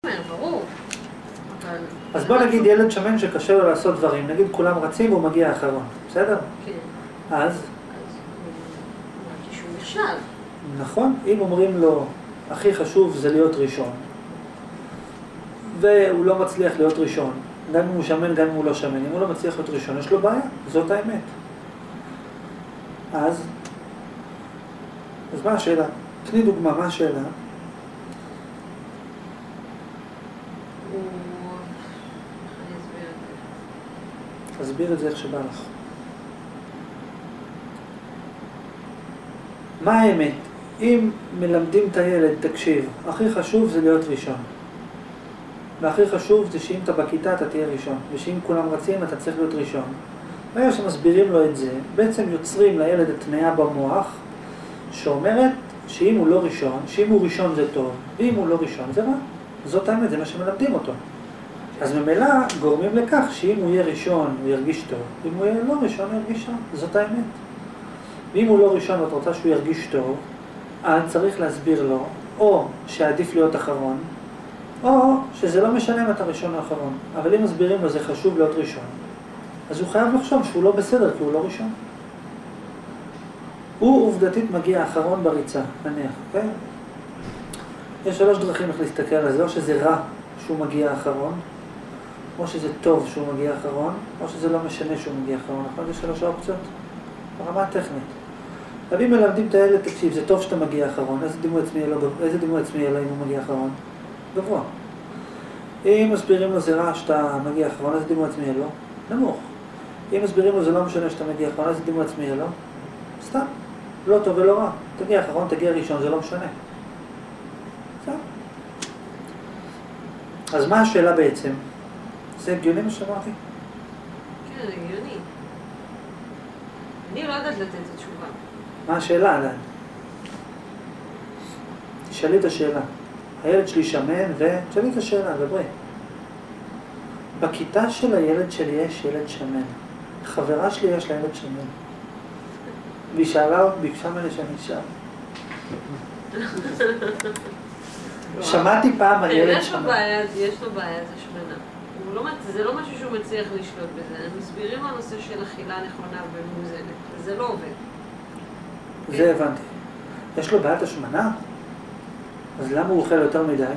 ברור. אז בוא נגיד ילד שמן שקשה לו לעשות דברים, נגיד כולם רצים והוא מגיע האחרון, בסדר? כן. אז? אז הוא שהוא נכשל. נכון, אם אומרים לו, הכי חשוב זה להיות ראשון, והוא לא מצליח להיות ראשון, גם אם הוא שמן, גם אם הוא לא שמן, אם הוא לא מצליח להיות ראשון, יש לו בעיה, זאת האמת. אז מה השאלה? תני דוגמה, מה השאלה? תסביר את זה איך שבא לך. מה האמת? אם מלמדים את הילד, תקשיב, הכי חשוב זה להיות ראשון. והכי חשוב זה שאם אתה בכיתה אתה תהיה ראשון, ושאם כולם רצים אתה צריך להיות ראשון. ברגע שמסבירים לו את זה, בעצם יוצרים לילד התניה במוח, שאומרת שאם הוא לא ראשון, שאם הוא ראשון זה טוב, ואם הוא לא ראשון זה רע. זאת האמת, זה מה שמלמדים אותו. אז ממילא גורמים לכך שאם הוא יהיה ראשון הוא ירגיש טוב, אם הוא יהיה לא ראשון הוא ירגיש טוב, זאת האמת. ואם הוא לא ראשון ואת רוצה שהוא ירגיש טוב, אז צריך להסביר לו, או שעדיף להיות אחרון, או שזה לא משנה אם אתה ראשון או אחרון. אבל אם מסבירים לו זה חשוב להיות ראשון, אז הוא חייב לחשוב שהוא לא בסדר כי הוא לא ראשון. הוא עובדתית מגיע האחרון בריצה, נניח, אוקיי? יש 3 דרכים איך להסתכל על זה, או שזה רע שהוא מגיע האחרון, או שזה טוב שהוא מגיע האחרון, או שזה לא משנה שהוא מגיע האחרון, נכון? זה 3 אופציות, ברמה הטכנית. אבל אם מלמדים את הילד, תקשיב, זה טוב שאתה מגיע האחרון, איזה דימוי עצמי יהיה לו אם הוא מגיע האחרון? גבוה. אם מסבירים לו זה רע שאתה מגיע האחרון, איזה דימוי עצמי יהיה לו? נמוך. אם מסבירים לו זה לא משנה שאתה מגיע האחרון, איזה דימוי עצמי יהיה לו? סתם. לא טוב ולא רע. תגיע האחרון, תגיע ראשון, זה לא משנה. סתם. אז מה השאלה בעצם? זה הגיוני מה שאמרתי? כן, הגיוני. אני לא יודעת לתת את התשובה. מה השאלה עדיין? תשאלי את השאלה. הילד שלי שמן תשאלי את השאלה, דברי. בכיתה של הילד שלי יש ילד שמן. חברה שלי יש לה ילד שמן. והיא שאלה, ביקשה ממני שאני אשאל. שמעתי פעם על ילד שמן. יש לו בעיה, זה שמנה. זה לא משהו שהוא מצליח לשלוט בזה. הם מסבירים על הנושא של אכילה נכונה ומוזנת, וזה לא עובד. זה הבנתי. יש לו בעיית השמנה? אז למה הוא אוכל יותר מדי?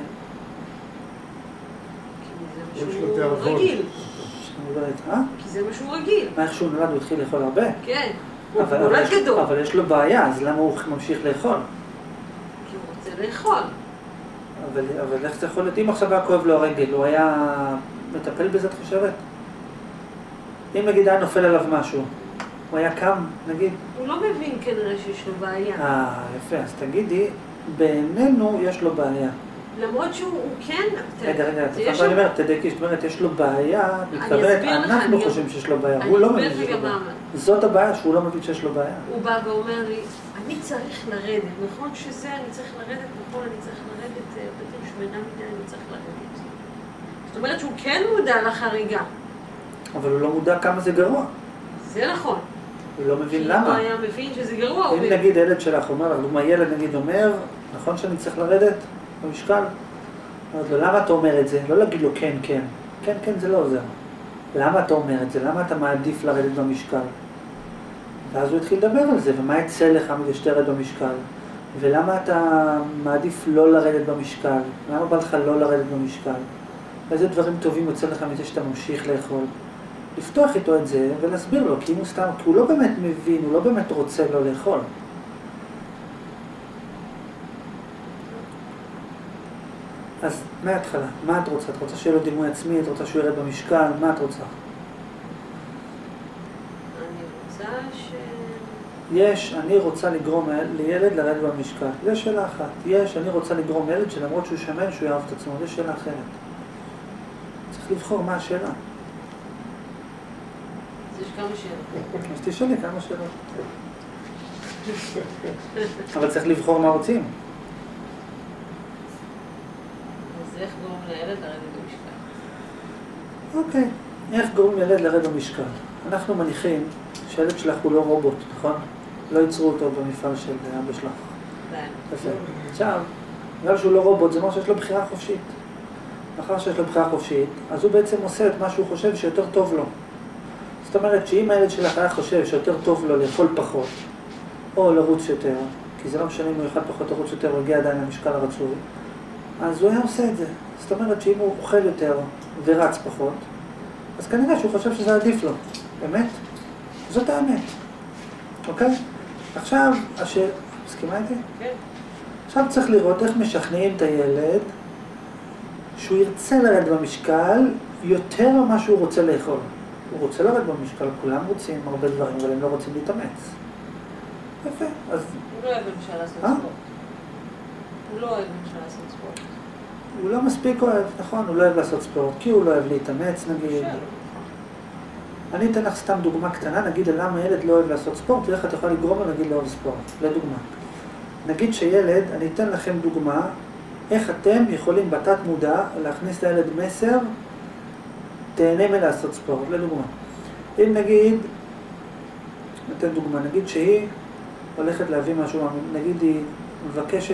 כי זה משהו רגיל. כי זה משהו רגיל. מה, איך שהוא נולד הוא התחיל לאכול הרבה? כן, הוא נולד גדול. אבל יש לו בעיה, אז למה הוא ממשיך לאכול? כי הוא רוצה לאכול. אבל איך זה יכול להיות? אם עכשיו היה כואב לו הרגל, הוא היה מטפל בזה, את חושבת? אם נגיד היה נופל עליו משהו, הוא היה קם, נגיד? הוא לא מבין כנראה שיש לו בעיה. יפה, אז תגידי, בעינינו יש לו בעיה. למרות שהוא כן... רגע, אני אומרת, תדעי, זאת אומרת, יש לו בעיה, מתכוונת, אנחנו חושבים שיש לו בעיה, הוא לא מבין שיש לו בעיה. זאת הבעיה, שהוא לא מבין שיש לו בעיה. הוא בא ואומר לי, אני צריך לרדת, נכון שזה, אני צריך לרדת, נכון, אני צריך לרדת, בטח שמנה מדי, אני צריך לרדת. זאת אומרת שהוא כן מודע לחריגה. אבל הוא לא מודע כמה זה גרוע. זה נכון. הוא לא מבין למה. הוא היה מבין שזה גרוע. אם נגיד ילד שלך אומר, לדוגמה ילד נגיד אומר, נכון שאני צריך לרדת במשקל? אומרת לו, למה אתה אומר את זה? לא להגיד לו כן, כן. כן, כן, זה לא עוזר. למה אתה אומר את זה? למה אתה מעדיף לרדת במשקל? ואז הוא התחיל לדבר על זה, ומה יצא לך מזה שתרד במשקל? ולמה אתה מעדיף לא לרדת במשקל? למה בא לך לא לרדת במשקל? איזה דברים טובים יוצא לך מזה שאתה ממשיך לאכול? לפתוח איתו את זה ולהסביר לו, כי הוא לא באמת מבין, הוא לא באמת רוצה לא לאכול. אז מההתחלה, מה את רוצה? את רוצה שיהיה לו דימוי עצמי? את רוצה שהוא ירד במשקל? מה את רוצה? אני רוצה לגרום לילד לרדת במשקל. זו שאלה אחת. אני רוצה לגרום לילד שלמרות שהוא שמן, שהוא יאהב את עצמו. זו שאלה אחרת. צריך לבחור מה השאלה. אז יש כמה שאלות. אז תשאלי כמה שאלות. אבל צריך לבחור מה רוצים. אז איך גורם לילד לרדת במשקל? אוקיי. איך גורם לילד לרדת במשקל? אנחנו מניחים שהילד שלך הוא לא רובוט, נכון? לא ייצרו אותו במפעל של אבא שלך. די. יפה. עכשיו, בגלל שהוא לא רובוט, זה אומר שיש לו בחירה חופשית. אחר שיש לו בחירה חופשית, אז הוא בעצם עושה את מה שהוא חושב שיותר טוב לו. זאת אומרת שאם הילד שלך היה חושב שיותר טוב לו לאכול פחות, או לרוץ יותר, כי זה לא משנה אם הוא יאכל פחות לרוץ יותר, הוא יגיע עדיין למשקל הרצוי, אז הוא היה עושה את זה. זאת אומרת שאם הוא אוכל יותר ורץ פחות, אז כנראה שהוא חושב שזה עדיף לו. אמת? זאת האמת. אוקיי? עכשיו, מסכימה איתי? כן. עכשיו צריך לראות איך משכנעים את הילד שהוא ירצה לרדת במשקל יותר ממה שהוא רוצה לאכול. הוא רוצה לרדת במשקל, כולם רוצים הרבה דברים, אבל הם לא רוצים להתאמץ. יפה, אז... הוא לא אוהב למשל לעשות ספורט. הוא לא אוהב למשל לעשות ספורט. הוא לא מספיק אוהב, נכון, הוא לא אוהב לעשות ספורט, כי הוא לא אוהב להתאמץ, נגיד. אני אתן לך סתם דוגמה קטנה, נגיד למה ילד לא אוהב לעשות ספורט, ואיך אתה יכול לגרום לו נגיד לאהוב ספורט, לדוגמה. נגיד שילד, אני אתן לכם דוגמה, איך אתם יכולים בתת מודע להכניס לילד מסר, תהנה מלעשות ספורט, לדוגמה. אם נגיד, ניתן דוגמה, נגיד שהיא הולכת להביא משהו, נגיד היא מבקשת,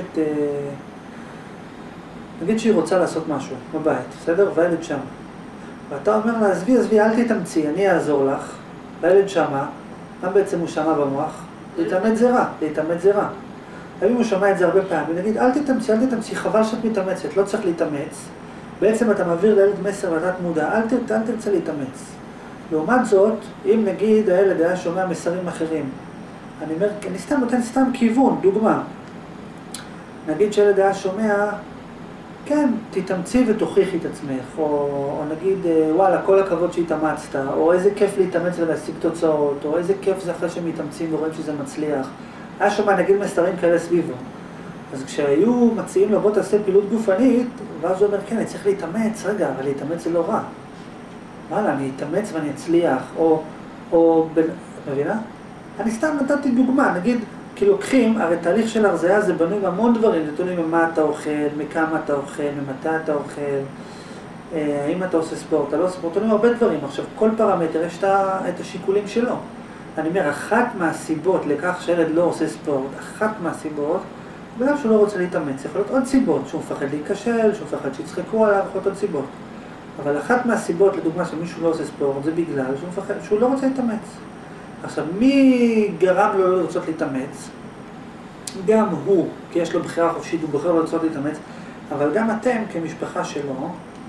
נגיד שהיא רוצה לעשות משהו בבית, בסדר? והילד שם. ואתה אומר לה, עזבי, אל תתאמצי, אני אעזור לך. והילד שמה, מה בעצם הוא שמה במוח? להתאמץ זה רע. אם הוא שומע את זה הרבה פעמים, ונגיד, אל תתאמצי, חבל שאת מתאמצת, לא צריך להתאמץ. בעצם אתה מעביר לילד מסר לתת מודע, אל תרצה להתאמץ. לעומת זאת, אם נגיד הילד היה שומע מסרים אחרים, אני אומר, אני נותן סתם כיוון, דוגמה. נגיד שילד היה שומע, כן, תתאמצי ותוכיחי את עצמך, או נגיד, וואלה, כל הכבוד שהתאמצת, או איזה כיף להתאמץ ולהשיג תוצאות, או איזה כיף זה אחרי שמתאמצים ורואים שזה מצליח. היה שומע, נגיד, מסרים כאלה סביבו. אז כשהיו מציעים לו, בוא תעשה פעילות גופנית, ואז הוא אומר, כן, אני צריך להתאמץ, רגע, אבל להתאמץ זה לא רע. וואלה, אני אתאמץ ואני אצליח, מבינה? אני סתם נתתי דוגמה, נגיד, כי לוקחים, הרי תהליך של הרזיה זה בנוי מהמון דברים, זה תלוי ממה אתה אוכל, מכמה אתה אוכל, ממתי אתה אוכל, האם אתה עושה ספורט, אתה לא ספורט, תלוי הרבה דברים. עכשיו, כל פרמטר יש את השיקולים שלו. אני אומר, אחת מהסיבות לכך שילד לא עושה ספורט, אחת מהסיבות, בגלל שהוא לא רוצה להתאמץ, יכול להיות עוד סיבות, שהוא מפחד להיכשל, שהוא מפחד שיצחקו עליו, יכול להיות עוד סיבות. אבל אחת מהסיבות, לדוגמה, שמישהו לא עושה ספורט, זה בגלל שהוא לא רוצה להתאמץ. עכשיו, מי גרם לו לא לרצות להתאמץ? גם הוא, כי יש לו בחירה חופשית, הוא בוחר לא לרצות להתאמץ, אבל גם אתם, כמשפחה שלו,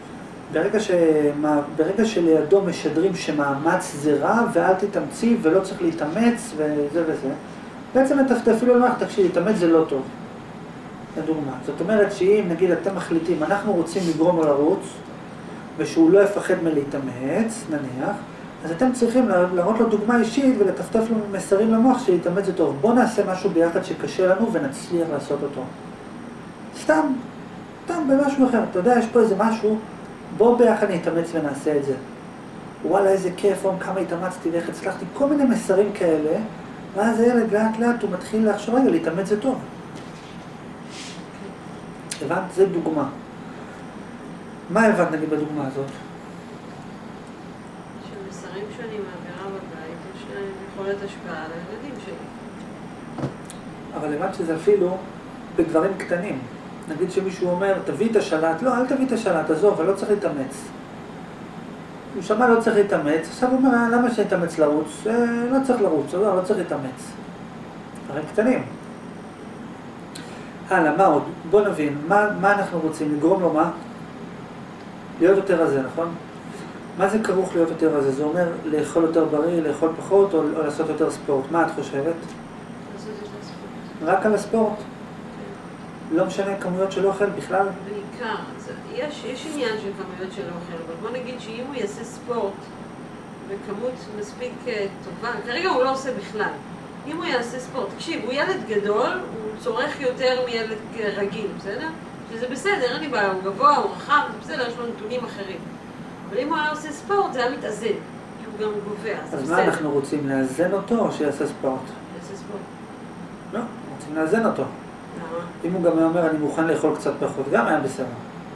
ברגע שלידו משדרים שמאמץ זה רע, ואל תתאמצי ולא צריך להתאמץ וזה וזה, בעצם אפילו לא לך, תקשיב, להתאמץ זה לא טוב. לדוגמה. זאת אומרת שאם נגיד אתם מחליטים, אנחנו רוצים לגרום לו לרוץ, ושהוא לא יפחד מלהתאמץ, נניח, אז אתם צריכים להראות לו דוגמה אישית ולטפטף לו מסרים למוח שלהתאמץ זה טוב. בוא נעשה משהו ביחד שקשה לנו ונצליח לעשות אותו. סתם במשהו אחר. אתה יודע, יש פה איזה משהו, בוא ביחד נתאמץ ונעשה את זה. וואלה, איזה כיף, כמה התאמצתי ואיך הצלחתי, כל מיני מסרים כאלה, ואז הילד לאט לאט הוא מתחיל לחשוב, רגע, להתאמץ זה טוב. הבנת? זה דוגמה. מה הבנת נגיד בדוגמה הזאת? שמסרים שאני מעבירה בבית, יש להם יכולת השפעה על הילדים שלי. אבל הבנת שזה אפילו בדברים קטנים. נגיד שמישהו אומר, תביא את השלט, לא, אל תביא את השלט, עזוב, אבל לא צריך להתאמץ. הוא שמע לא צריך להתאמץ, עכשיו הוא אומר, למה שנתאמץ לרוץ? לא צריך לרוץ, לא צריך להתאמץ. דברים קטנים. הלאה, מה עוד? בוא נבין, מה אנחנו רוצים? לגרום לו מה? להיות יותר רזה, נכון? מה זה כרוך להיות יותר רזה? זה אומר לאכול יותר בריא, לאכול פחות או לעשות יותר ספורט. מה את חושבת? לעשות יותר ספורט. רק על הספורט? לא משנה כמויות של אוכל בכלל? בעיקר. יש עניין של כמויות של אוכל, אבל בוא נגיד שאם הוא יעשה ספורט בכמות מספיק טובה, כרגע הוא לא עושה בכלל. אם הוא יעשה ספורט, תקשיב, הוא ילד גדול, הוא צורך יותר מילד רגיל, בסדר? שזה בסדר, אין לי בעיה, הוא גבוה, הוא רחב, זה בסדר, יש לו נתונים אחרים. אבל אם הוא היה עושה ספורט, זה היה מתאזן, כי הוא גם גובע, אז בסדר. אז מה אנחנו רוצים, לאזן אותו או שיעשה ספורט? יעשה ספורט. לא, רוצים לאזן אותו. למה? אם הוא גם אומר, אני מוכן לאכול קצת פחות, גם היה בסדר.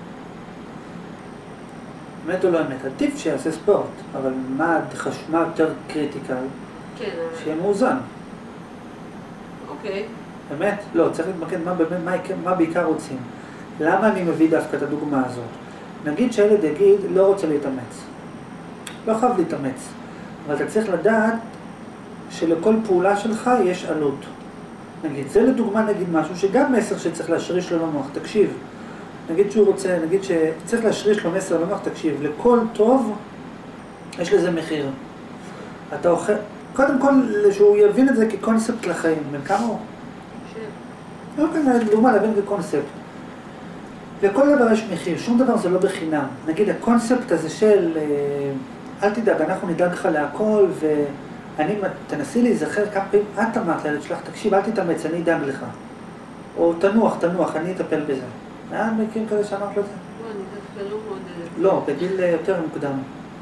אמת או לא אמת, עדיף שיעשה ספורט, אבל מה יותר קריטיקל? כן. שיהיה מאוזן. אוקיי. באמת? לא, צריך להתמקד מה בעיקר רוצים. למה אני מביא דווקא את הדוגמה הזאת? נגיד שהילד יגיד, לא רוצה להתאמץ. לא חייב להתאמץ. אבל אתה צריך לדעת שלכל פעולה שלך יש עלות. נגיד, זה לדוגמה נגיד משהו שגם מסר שצריך להשריש לו למוח. תקשיב, נגיד שהוא רוצה, נגיד שצריך להשריש לו מסר למוח, תקשיב, לכל טוב יש לזה מחיר. אתה אוכל, קודם כל שהוא יבין את זה כקונספט לחיים. בין כמה הוא? לא כאן, לדוגמה, להבין כקונספט. לכל דבר יש מחיר, שום דבר זה לא בחינם. נגיד, הקונספט הזה של אל תדאג, אנחנו נדאג לך להכל, ואני, תנסי להיזכר כמה פעמים, את אמרת לילד שלך, תקשיב, אל תתאמץ, אני אדאג לך. או תנוח, אני אטפל בזה. היה מקרים כזה שאמרת לו את זה? לא, אני דווקא לא מאוד... לא, בגיל יותר מוקדם.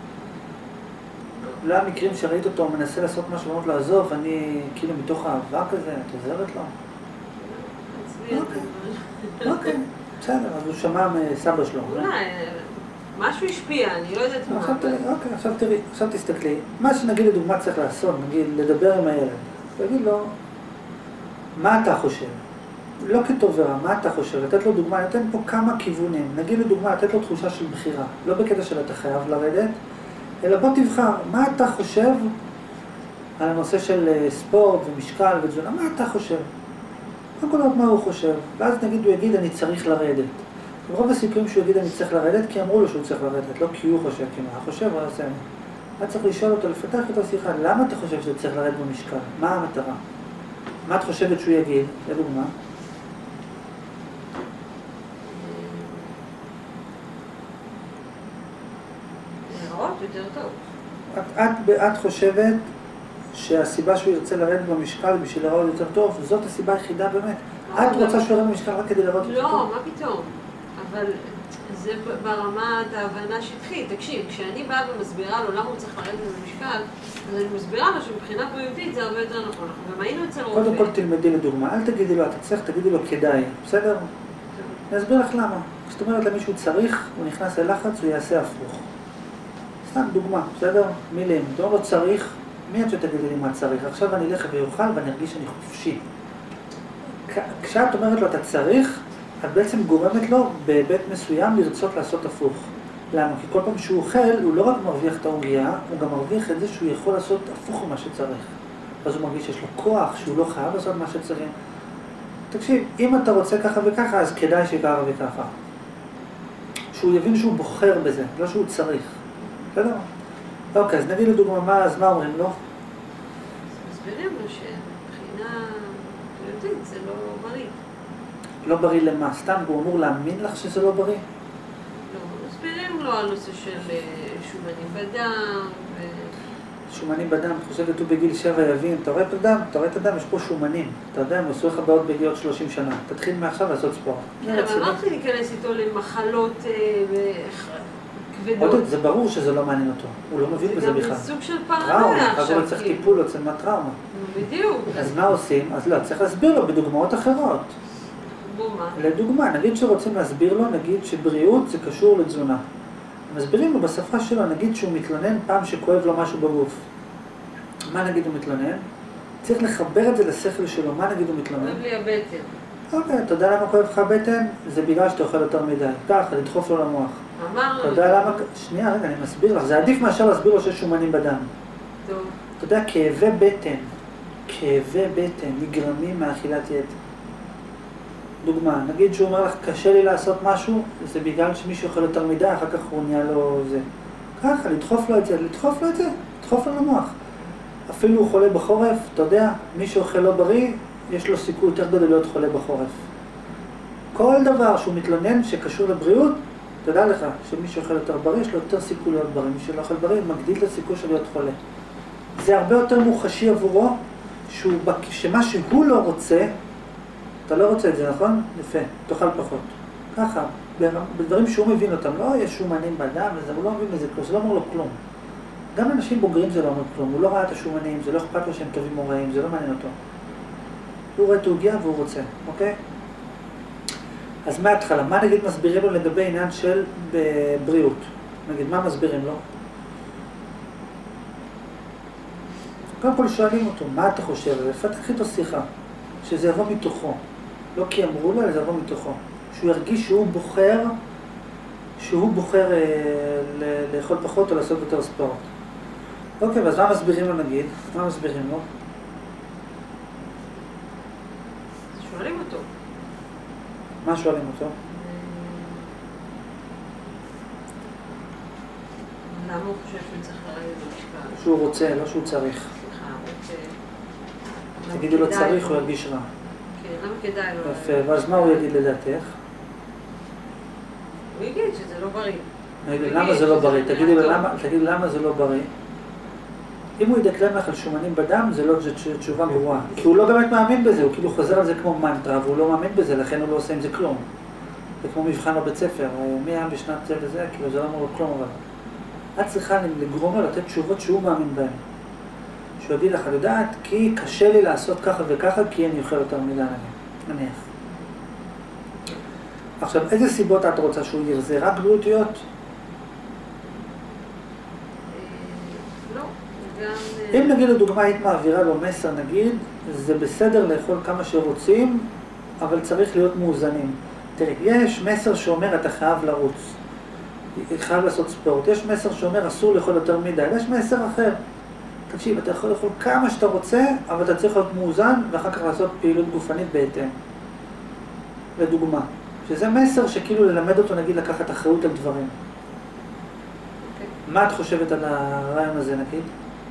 לא היה מקרים שראית אותו, מנסה לעשות משהו, ואומרת לו, עזוב, אני כאילו מתוך אהבה כזה, את עוזרת לו? אוקיי, בסדר, אז הוא שמע מסבא שלו. אולי, משהו השפיע, אני לא יודעת מה. עכשיו תראי, עכשיו תסתכלי. מה שנגיד לדוגמה צריך לעשות, נגיד לדבר עם הילד. תגיד לו, מה אתה חושב? לא כטוב ורע, מה אתה חושב? לתת לו דוגמה, נתן פה כמה כיוונים. נגיד לדוגמה, לתת לו תחושה של בחירה. לא בקטע של אתה חייב לרדת, אלא בוא תבחר, מה אתה חושב על הנושא של ספורט ומשקל ותזונה? מה אתה חושב? קודם כל מה הוא חושב, ואז נגיד הוא יגיד אני צריך לרדת. רוב הסיכויים שהוא יגיד אני צריך לרדת כי אמרו לו שהוא צריך לרדת, לא כי הוא חושב, כי מה חושב, הוא עושה. מה צריך לשאול אותו, לפתח את השיחה, למה אתה חושב שאתה צריך לרדת במשקל? מה המטרה? מה את חושבת שהוא יגיד? לדוגמה. לראות יותר טוב. את חושבת שהסיבה שהוא ירצה לרדת במשקל בשביל לראות יותר טוב, זאת הסיבה היחידה באמת. את רוצה שהוא ירד במשקל רק כדי לראות יותר טוב? לא, מה פתאום? אבל זה ברמת ההבנה שטחית. תקשיב, כשאני באה ומסבירה לו למה הוא צריך לרדת במשקל, אז אני מסבירה לו שמבחינה בריאותית זה הרבה יותר נכון. אנחנו גם היינו אצל רופא. קודם כל תלמדי לדוגמה, אל תגידי לו, אתה צריך, תגידי לו כדאי, בסדר? אני אסביר לך למה. זאת אומרת למישהו צריך, הוא נכנס ללחץ, הוא יעשה הפוך. סתם דוגמה, בסדר? מילים. אתה אומר לו צריך, מי את שתגידי לי מה צריך? עכשיו אני אלך ויוכל ואני ארגיש שאני חופשי. כשאת אומרת לו אתה צריך, את בעצם גורמת לו בהיבט מסוים לרצות לעשות הפוך. למה? כי כל פעם שהוא אוכל, הוא לא רק מרוויח את העוגיה, הוא גם מרוויח את זה שהוא יכול לעשות הפוך ממה שצריך. אז הוא מרגיש שיש לו כוח, שהוא לא חייב לעשות מה שצריך. תקשיב, אם אתה רוצה ככה וככה, אז כדאי שככה וככה. שהוא יבין שהוא בוחר בזה, לא שהוא צריך. בסדר? אוקיי, אז נביא לדוגמה, אז מה אומרים לו? מסבירים לו שמבחינה בריאותית זה לא בריא. לא בריא למה? סתם הוא אמור להאמין לך שזה לא בריא? לא, מסבירים לו על נושא של שומנים בדם שומנים בדם, את חושבת הוא בגיל 7 יבין, אתה רואה את הדם, יש פה שומנים. אתה יודע, הם עשו לך בעוד בגיל 30 שנה. תתחיל מעכשיו לעשות ספורט. כן, אבל אמרתי להיכנס איתו למחלות כבדות. זה ברור שזה לא מעניין אותו, הוא לא מבין בזה בכלל. זה גם סוג של פרנויה עכשיו. אז הוא צריך טיפול, יוצא מהטראומה. בדיוק. אז מה עושים? אז לא, צריך להסביר לו בדוגמאות אחרות. מה? לדוגמה, נגיד שרוצים להסביר לו, נגיד שבריאות זה קשור לתזונה. מסבירים לו בשפה שלו, נגיד שהוא מתלונן פעם שכואב לו משהו בגוף. מה נגיד הוא מתלונן? צריך לחבר את זה לשכל שלו, מה נגיד הוא מתלונן? כואב לי הבטן. אוקיי, אתה יודע למה כואב לך הבטן? זה בגלל שאתה אוכל יותר מדי. ככה, לדחוף לו למוח. אמרנו. אתה יודע למה... שנייה, רגע, אני מסביר לך. זה עדיף מאשר להסביר לו שיש שומנים בדם. טוב. אתה יודע, כאבי בטן נגרמים מאכילת יתר. דוגמה, נגיד שהוא אומר לך, קשה לי לעשות משהו, זה בגלל שמישהו אוכל יותר מדי, אחר כך הוא נהיה לו זה. ככה, לדחוף לו את זה, לדחוף לו למוח. אפילו הוא חולה בחורף, אתה יודע, מי שאוכל לא בריא, יש לו סיכוי יותר גדול להיות חולה בחורף. כל דבר שהוא מתלונן שקשור לבריאות, תדע לך שמי שאוכל יותר בריא, יש לו יותר סיכוי להיות בריא. מי שלא אוכל בריא, מגדיל את הסיכוי של להיות חולה. זה הרבה יותר מוחשי עבורו, שמה שהוא לא רוצה, אתה לא רוצה את זה, נכון? יפה, תאכל פחות. ככה, בדברים שהוא מבין אותם, לא יש שומנים בדם, הוא לא מבין בזה כלום, זה לא אומר לו כלום. גם אנשים בוגרים זה לא אומר כלום, הוא לא ראה את השומנים, זה לא אכפת לו שהם טובים או רעים, זה לא מעניין אותו. הוא רואה את העוגיה והוא רוצה, אוקיי? אז מההתחלה, מה נגיד מסבירים לו לגבי עניין של בריאות? נגיד, מה מסבירים לו? קודם כל שואלים אותו, מה אתה חושב? ופתח איתו שיחה, שזה יבוא מתוכו. לא כי אמרו לו, אלא זה יבוא מתוכו. שהוא ירגיש שהוא בוחר שהוא בוחר לאכול פחות או לעשות יותר ספורט. אוקיי, אז מה מסבירים לו נגיד? מה מסבירים לו? שואלים אותו. מה שואלים אותו? למה הוא חושב שהוא צריך לרדת במשקל? שהוא רוצה, לא שהוא צריך. סליחה, רוצה. תגידו לו צריך, הוא ירגיש רע. כן, למה כדאי לו? יפה, ואז מה הוא יגיד לדעתך? הוא יגיד שזה לא בריא. למה זה לא בריא? תגידי למה זה לא בריא? אם הוא ידקלם לך על שומנים בדם, זה לא תשובה גרועה. כי הוא לא באמת מאמין בזה, הוא כאילו חוזר על זה כמו מנטרה, והוא לא מאמין בזה, לכן הוא לא עושה עם זה כלום. זה כמו מבחן בבית ספר, מי היה בשנת זה וזה, כאילו זה לא אמור כלום, אבל... את צריכה לגרום לו לתת תשובות שהוא מאמין בהן. שהוא יגיד לך, לדעת, כי קשה לי לעשות ככה וככה, כי אני אוכל יותר מדי נניח. עכשיו, איזה סיבות את רוצה שהוא ירזה? רק בריאותיות? לא, גם... אם נגיד לדוגמה היית מעבירה לו מסר, נגיד, זה בסדר לאכול כמה שרוצים, אבל צריך להיות מאוזנים. תראי, יש מסר שאומר אתה חייב לרוץ, חייב לעשות ספורט. יש מסר שאומר אסור לאכול יותר מדי, יש מסר אחר. תקשיב, אתה יכול לאכול כמה שאתה רוצה, אבל אתה צריך להיות מאוזן ואחר כך לעשות פעילות גופנית בהתאם. לדוגמה, שזה מסר שכאילו ללמד אותו, נגיד, לקחת אחריות על דברים. מה את חושבת על הרעיון הזה, נגיד?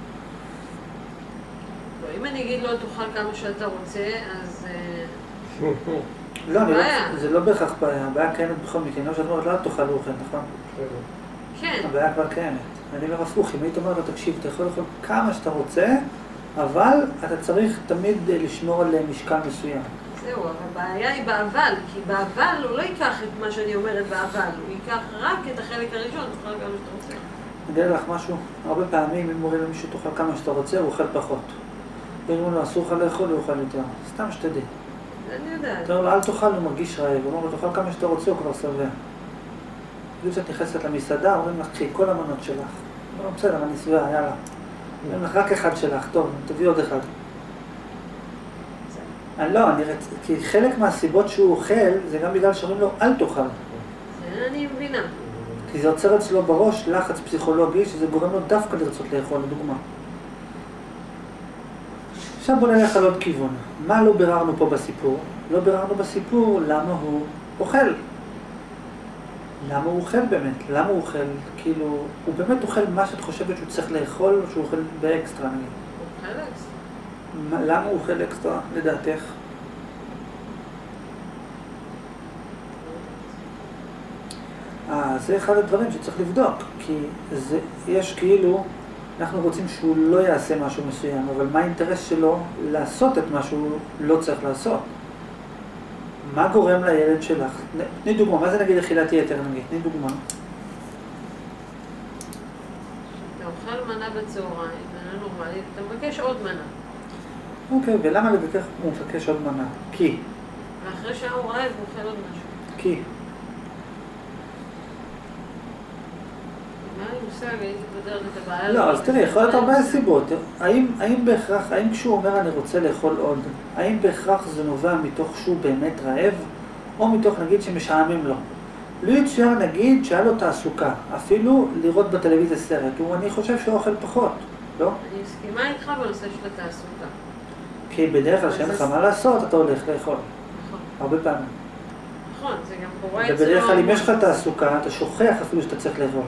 אם אני אגיד לו תאכל כמה שאתה רוצה, אז... לא, זה לא בהכרח בעיה, הבעיה קיימת בכל מקרה, לא שאת אומרת, לא תאכל אוכל, נכון? כן. הבעיה כבר קיימת. אני אומר הפוך, אם היית אומרת לו, תקשיב, אתה יכול לאכול כמה שאתה רוצה, אבל אתה צריך תמיד לשמור על משקל מסוים. זהו, אבל הבעיה היא באבל, כי באבל הוא לא ייקח את מה שאני אומרת באבל, הוא ייקח רק את החלק הראשון, תאכל כמה שאתה רוצה. אני אגיד לך משהו, הרבה פעמים אם אומרים למישהו תאכל כמה שאתה רוצה, הוא אוכל פחות. אם אומרים לו, אסור לך לאכול, הוא אוכל יותר. סתם שתדעי. אני יודעת. אתה אומר לו, אל תאכל, הוא מרגיש רעב. הוא אומר לו, תאכל כמה שאתה רוצה, הוא כבר שבע. בגלל שאת נכנסת למסעדה, אומרים לך, קחי כל המנות שלך. לא, בסדר, אני שבע, יאללה. אומרים לך, רק אחד שלך, טוב, תביא עוד אחד. לא, כי חלק מהסיבות שהוא אוכל, זה גם בגלל שאומרים לו, אל תאכל. זה אני מבינה. כי זה יוצר אצלו בראש לחץ פסיכולוגי, שזה גורם לו דווקא לרצות לאכול, לדוגמה. עכשיו בוא נלך על עוד כיוון. מה לא ביררנו פה בסיפור? לא ביררנו בסיפור למה הוא אוכל. למה הוא אוכל באמת? למה הוא אוכל? כאילו, הוא באמת אוכל מה שאת חושבת שהוא צריך לאכול, או שהוא אוכל באקסטרה, נגיד? הוא אוכל אקסטרה. למה הוא אוכל אקסטרה, לדעתך? זה אחד הדברים שצריך לבדוק, כי יש כאילו, אנחנו רוצים שהוא לא יעשה משהו מסוים, אבל מה האינטרס שלו לעשות את מה שהוא לא צריך לעשות? מה גורם לילד שלך? תני דוגמה, מה זה נגיד אכילת יתר נגיד? תני דוגמה. אתה אוכל מנה בצהריים, מנה נורמלית, אתה מבקש עוד מנה. אוקיי, ולמה לדעתך הוא מבקש עוד מנה? כי? ואחרי שעה הוא רעב, הוא אוכל עוד משהו. כי? מה אני מושג, הייתי פותרת את הבעיה? לא, אז תראי, יכול להיות הרבה סיבות. האם בהכרח, האם כשהוא אומר אני רוצה לאכול עוד, האם בהכרח זה נובע מתוך שהוא באמת רעב, או מתוך נגיד שמשעמם לו? לא יצויר נגיד שהיה לו תעסוקה, אפילו לראות בטלוויזיה סרט, אני חושב שהוא אוכל פחות, לא? אני מסכימה איתך בנושא של התעסוקה. כי בדרך כלל שאין לך מה לעשות, אתה הולך לאכול. נכון. הרבה פעמים. נכון, זה גם קורה אצלנו. ובדרך כלל אם יש לך תעסוקה, אתה שוכח אפילו שאתה צריך לאכול.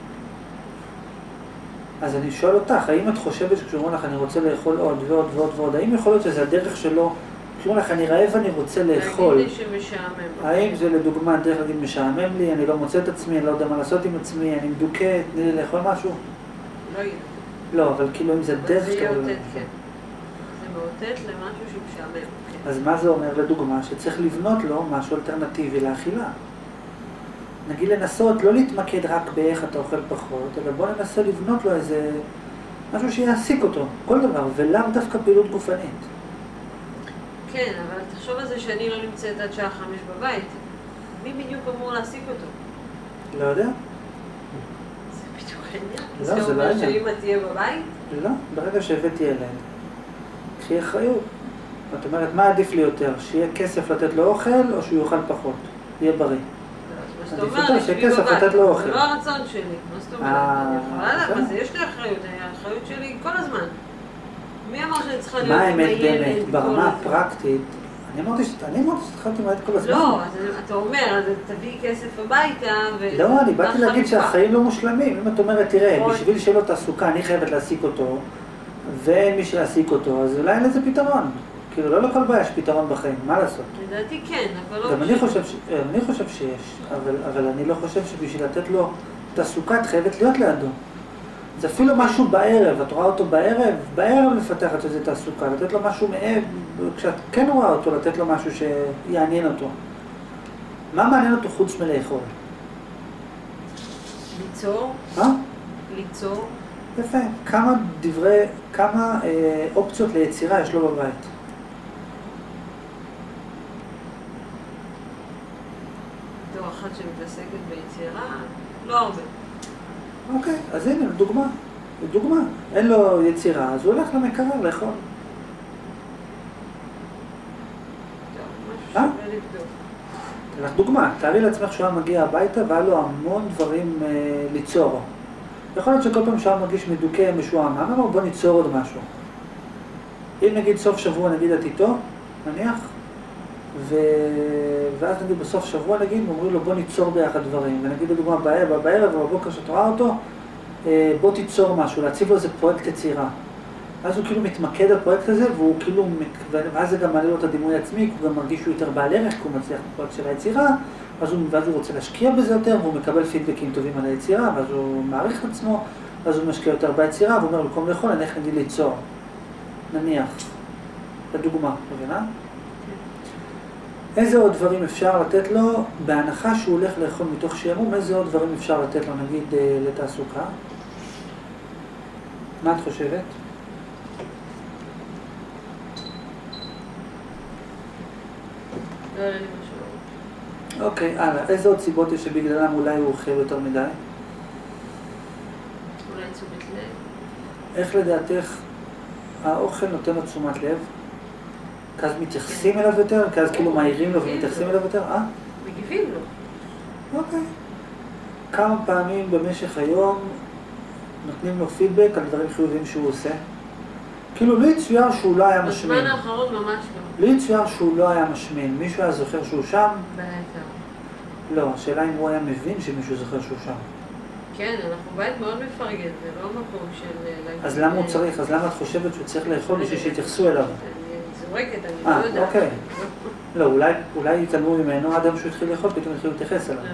אז אני שואל אותך, האם את חושבת שכשאומרים לך אני רוצה לאכול עוד ועוד ועוד ועוד, האם יכול להיות שזה הדרך שלו, כשאומרים לך אני רעב ואני רוצה לאכול, להגיד לי שמשעמם. האם זה לדוגמה דרך להגיד משעמם לי, אני לא מוצא את עצמי, אני לא יודע מה לעשות עם עצמי, אני מדוכא, תני לי לאכול משהו? לא יהיה. לא, אבל כאילו אם זה דרך זה כזה... יאותת, כן. זה מאותת למשהו שמשעמם, כן. אז מה זה אומר לדוגמה? שצריך לבנות לו משהו אלטרנטיבי לאכילה. נגיד לנסות, לא להתמקד רק באיך אתה אוכל פחות, אלא בוא ננסה לבנות לו איזה משהו שיעסיק אותו, כל דבר, ולאו דווקא פעילות גופנית. כן, אבל תחשוב על זה שאני לא נמצאת עד שעה 5 בבית. מי בדיוק אמור להעסיק אותו? לא יודע? זה בדיוק העניין. לא, זה לא אומר העניין. שאמא תהיה בבית? לא, ברגע שהבאתי ילד, קחי אחריות. זאת אומרת, מה עדיף לי יותר? שיהיה כסף לתת לו אוכל, או שהוא יאכל פחות? יהיה בריא. אתה אומר, אני שבי בבית, זה לא הרצון שלי, מה זאת אומרת? אני יכולה לדעת, מה זה, יש לי אחריות, האחריות שלי כל הזמן. מי אמר שאני צריכה להיות עם הילד? מה האמת באמת, ברמה הפרקטית? אני אמרתי שהתחלתי מהת כל הזמן. לא, אתה אומר, אז תביא כסף הביתה ו... לא, אני באתי להגיד שהחיים לא מושלמים. אם את אומרת, תראה, בשביל שלא תעסוקה, אני חייבת להעסיק אותו, ואין מי שיעסיק אותו, אז אולי אין לזה פתרון. כאילו, לא לכל בעיה יש פתרון בחיים, מה לעשות? לדעתי כן, אבל לא... גם אני חושב שיש, אבל אני לא חושב שבשביל לתת לו תעסוקה, את חייבת להיות לידו. זה אפילו משהו בערב, את רואה אותו בערב לפתח את איזה תעסוקה, לתת לו משהו כשאת כן רואה אותו, לתת לו משהו שיעניין אותו. מה מעניין אותו חוץ מלאכול? ליצור. מה? ליצור. יפה. כמה אופציות ליצירה יש לו בבית? בתור אחת שמתעסקת ביצירה, לא הרבה. אוקיי, אז הנה, לדוגמה. אין לו יצירה, אז הוא הולך למקרר לאכול. משהו שווה לבדוק. לך דוגמה, תארי לעצמך שהוא היה מגיע הביתה והיה לו המון דברים ליצור. יכול להיות שכל פעם שהוא היה מרגיש מדוכא, משועמם, אמר בוא ניצור עוד משהו. אם נגיד סוף שבוע נגיד את איתו, נניח, ואז נגיד בסוף שבוע נגיד, אומרים לו בוא ניצור ביחד דברים, ונגיד לדוגמה בערב או בבוקר שאת רואה אותו, בוא תיצור משהו, להציב לו איזה פרויקט יצירה. אז הוא כאילו מתמקד בפרויקט הזה, והוא כאילו, ואז זה גם מעלה לו את הדימוי עצמי, הוא גם מרגיש שהוא יותר בעל ערך, כי הוא מצליח בפרויקט של היצירה, ואז הוא רוצה להשקיע בזה יותר, והוא מקבל פידבקים טובים על היצירה, ואז הוא מעריך את עצמו, ואז הוא משקיע יותר ביצירה, והוא אומר, במקום לאכול, אני הולך נגיד ליצור. נניח. לדוגמה, מבינה? איזה עוד דברים אפשר לתת לו, בהנחה שהוא הולך לאכול מתוך שעמום, איזה עוד דברים אפשר לתת לו, נגיד, לתעסוקה? מה את חושבת? לא היה לי משהו. אוקיי, הלאה. איזה עוד סיבות יש שבגללם אולי הוא אוכל יותר מדי? אולי תשומת לב. איך לדעתך האוכל נותן לו תשומת לב? כי אז מתייחסים אליו יותר? כי אז כאילו מעירים לו ומתייחסים אליו יותר? מגיבים לו. אוקיי. כמה פעמים במשך היום נותנים לו פידבק על דברים חיוביים שהוא עושה? כאילו לא יצויר שהוא לא היה משמין. בזמן האחרון ממש לא. לא יצויר שהוא לא היה משמין. מישהו היה זוכר שהוא שם? בטח. לא, השאלה אם הוא היה מבין שמישהו זוכר שהוא שם. כן, אנחנו בית מאוד מפרגן, זה לא מקום של... אז למה הוא צריך? אז למה את חושבת שהוא צריך לאכול בשביל שיתייחסו אליו? אני זורקת, אני לא יודעת. אוקיי. לא, אולי יתעלמו ממנו עד שהוא התחיל לאכול, פתאום התחיל להתייחס אליו.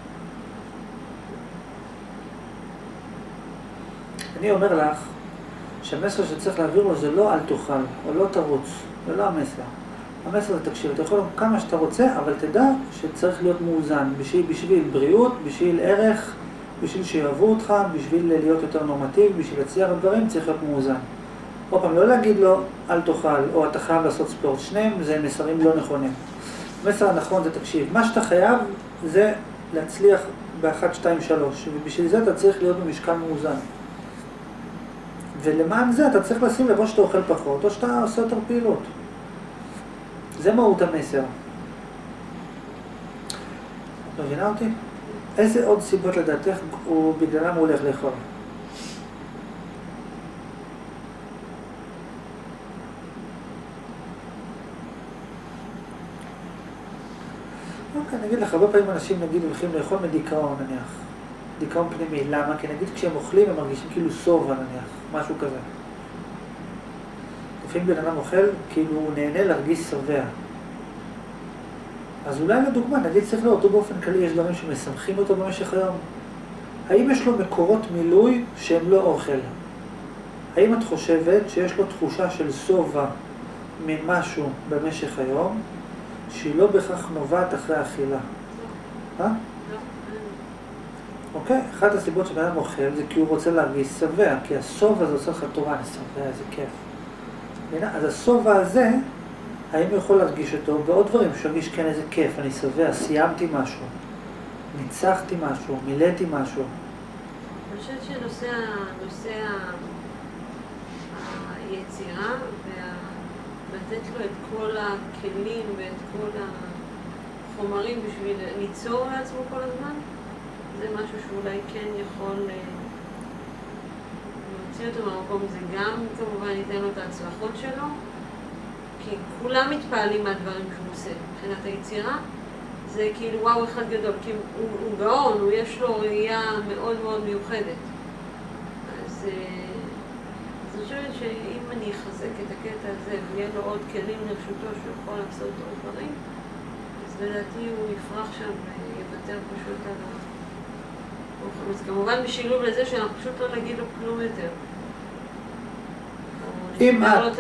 אני אומר לך שהמסר שצריך להעביר לו זה לא אל תאכל, או לא תרוץ, זה לא המסר. המסר זה תקשיב, אתה יכול כמה שאתה רוצה, אבל תדע שצריך להיות מאוזן, בשביל בריאות, בשביל ערך, בשביל שיאהבו אותך, בשביל להיות יותר נורמטיבי, בשביל להצליח בדברים, צריך להיות מאוזן. עוד פעם, לא להגיד לו אל תאכל, או אתה חייב לעשות ספורט, שניהם זה מסרים לא נכונים. המסר הנכון זה תקשיב, מה שאתה חייב זה להצליח ב-1, 2, 3, ובשביל זה אתה צריך להיות במשקל מאוזן. ולמען זה אתה צריך לשים לב או שאתה אוכל פחות, או שאתה עושה יותר פעילות. זה מהות המסר. מבינה אותי? איזה עוד סיבות לדעתך בגללם הוא הולך לאכול? אוקיי, נגיד לך, הרבה פעמים אנשים נגיד הולכים לאכול מדיכאון נניח. דיכאון פנימי, למה? כי נגיד כשהם אוכלים הם מרגישים כאילו סובה נניח, משהו כזה. לפעמים בן אדם אוכל, כאילו הוא נהנה להרגיש שבע. אז אולי לדוגמה, נגיד צריך לאותו באופן כללי, יש דברים שמשמחים אותו במשך היום. האם יש לו מקורות מילוי שהם לא אוכל? האם את חושבת שיש לו תחושה של סובה ממשהו במשך היום, שהיא לא בכך נובעת אחרי האכילה? לא. אוקיי? אחת הסיבות שבן אדם אוכל זה כי הוא רוצה להרגיש שבע, כי הסובה הזה עושה לך תורה, אני שבע, איזה כיף. אז הסובה הזה, האם הוא יכול להרגיש אותו בעוד דברים, שירגיש כן איזה כיף, אני שבע, סיימתי משהו, ניצחתי משהו, מילאתי משהו. אני חושבת שנושא היצירה ולתת לו את כל הכלים ואת כל חומרים בשביל ליצור לעצמו כל הזמן, זה משהו שאולי כן יכול להוציא אותו מהמקום. זה גם כמובן ייתן לו את ההצלחות שלו, כי כולם מתפעלים מהדברים שהוא עושה מבחינת היצירה. זה כאילו וואו אחד גדול, כי הוא גאון, יש לו ראייה מאוד מאוד מיוחדת. אז אני חושבת שאם אני אחזק את הקטע הזה ויהיה לו עוד כלים לרשותו שהוא יכול לעשות עוד דברים, אז לדעתי הוא יפרח שם ויוותר פשוט על ה... אז כמובן בשילוב לזה שאנחנו פשוט לא נגיד לו כלום יותר. אם